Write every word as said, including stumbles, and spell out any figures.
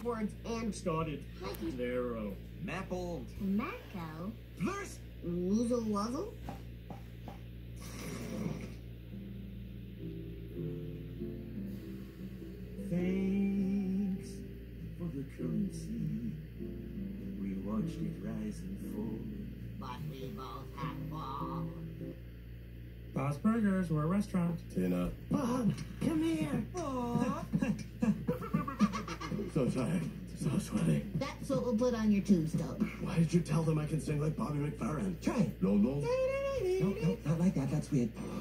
words and started. Narrow. Maple. Tobacco. First. Woozle wuzzle. Thanks for the currency. We watched it rise and fall. But we both have balls. Bob's Burgers, we're a restaurant. Tina. Bob, come here. So tired. So sweaty. That's what we'll put on your tombstone. Why did you tell them I can sing like Bobby McFerrin? Try it. No, no. No, no, not like that. That's weird.